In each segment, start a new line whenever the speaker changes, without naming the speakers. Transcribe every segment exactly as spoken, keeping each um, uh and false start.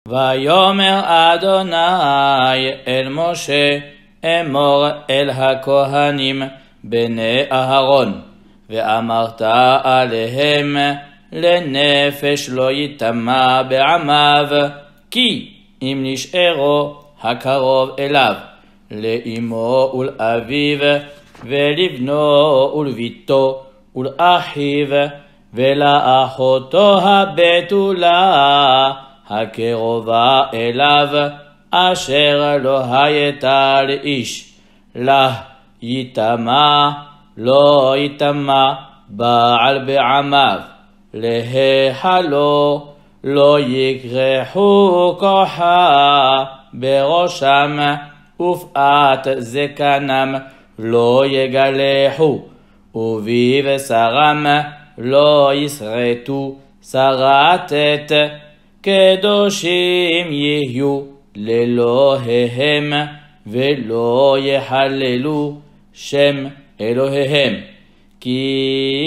ויאמר אדוני אל משה אמור אל הכהנים בני אהרון ואמרת עליהם לנפש לא יטמא בעמיו כי אם נשארו הקרוב אליו לאמו ולאביו ולבנו ולביתו ולאחיו ולאחותו הבתולה הקרובה אליו אשר לא הייתה לאיש לה יטמא לא יטמא בעל בעמיו להיכלו לא יקרחו כוחה בראשם ופאת זקנם לא יגלחו ובבשרם לא יסרטו סרטת קדושים יהיו לאלוהיהם ולא יחללו שם אלוהיהם כי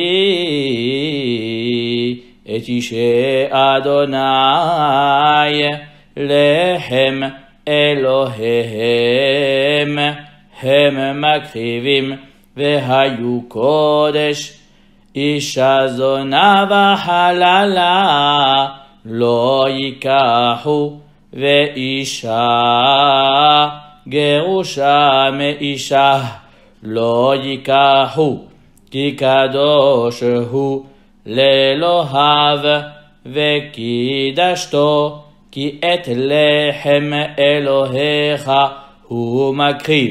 את אישי אדוני לחם אלוהיהם הם מקריבים והיו קודש אישה זונה וחללה לא ייקחו ואישה גרושה מאישה לא ייקחו כי קדוש הוא לאלוהיו וקידשתו כי את לחם אלוהיך הוא מקריב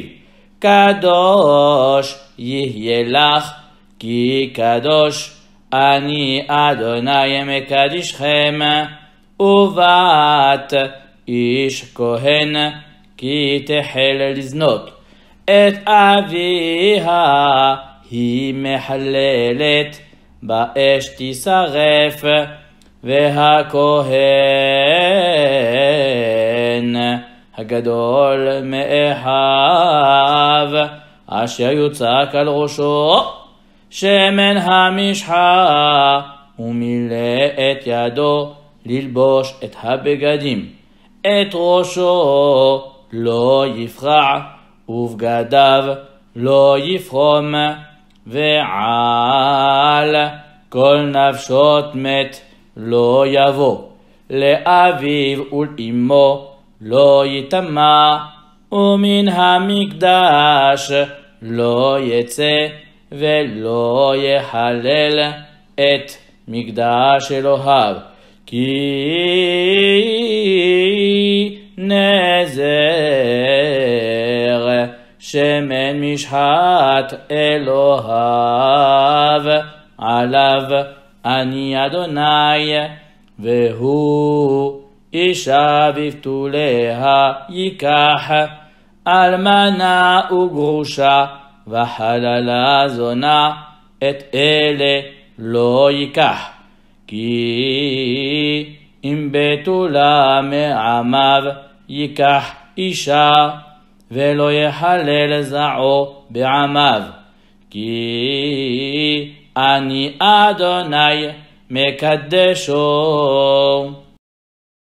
קדוש יהיה לך כי קדוש אני אדוני מקדישכם ובת איש כהן כי תחל לזנות את אביה היא מחללת באש תשרף והכהן הגדול מאחיו אשר יוצק על ראשו שמן המשחה ומילא את ידו ללבוש את הבגדים את ראשו לא יפרע ובגדיו לא יפרום ועל כל נפשות מת לא יבוא לאביו ולאמו לא יטמא ומן המקדש לא יצא ולא יחלל את מקדש אלוהיו כי נזר שמן משחת אלוהיו עליו אני אדוני והוא אישה בבתוליה ייקח אלמנה וגרושה וחללה זונה את אלה לא ייקח כי אם בתולה מעמיו ייקח אישה ולא יחלל זרעו בעמיו כי אני אדוני מקדשו